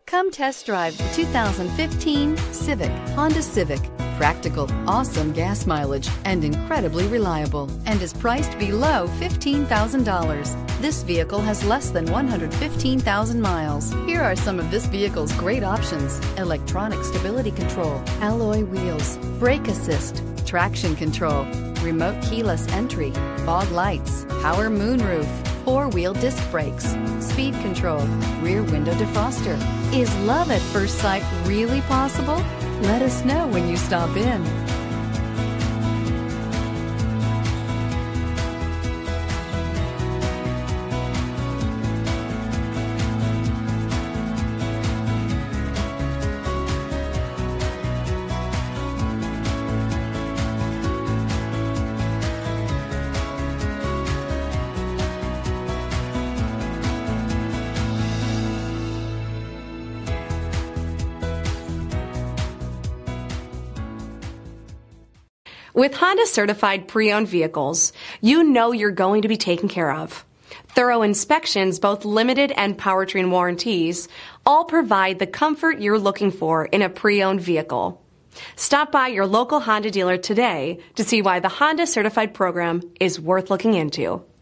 Come test drive the 2015 Civic, Honda Civic. Practical, awesome gas mileage, and incredibly reliable, and is priced below $15,000. This vehicle has less than 115,000 miles. Here are some of this vehicle's great options: electronic stability control, alloy wheels, brake assist, traction control, remote keyless entry, fog lights, power moonroof, four-wheel disc brakes, speed control, rear window defroster. Is love at first sight really possible? Let us know when you stop in. With Honda certified pre-owned vehicles, you know you're going to be taken care of. Thorough inspections, both limited and powertrain warranties, all provide the comfort you're looking for in a pre-owned vehicle. Stop by your local Honda dealer today to see why the Honda certified program is worth looking into.